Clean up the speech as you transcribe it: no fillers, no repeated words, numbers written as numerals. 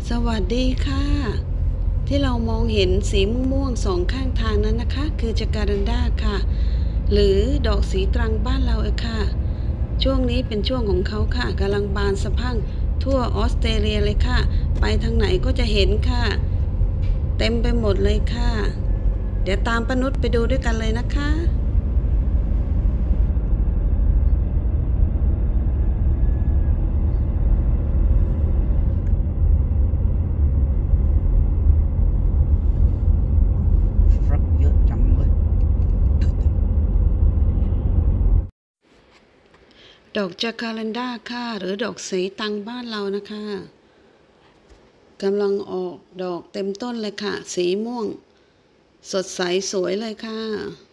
สวัสดีค่ะที่เรามองเห็นสีม่วงๆสองข้างทางนั้นนะคะคือจาการันดาค่ะหรือดอกสีตรังบ้านเราค่ะช่วงนี้เป็นช่วงของเขาค่ะกำลังบานสะพรั่งทั่วออสเตรเลียเลยค่ะไปทางไหนก็จะเห็นค่ะเต็มไปหมดเลยค่ะเดี๋ยวตามป้านุชไปดูด้วยกันเลยนะคะรักเยอะจังเลยดอกจาการันดาค่ะหรือดอกสีตรังบ้านเรานะคะกำลังออกดอกเต็มต้นเลยค่ะสีม่วงสดใสสวยเลยค่ะ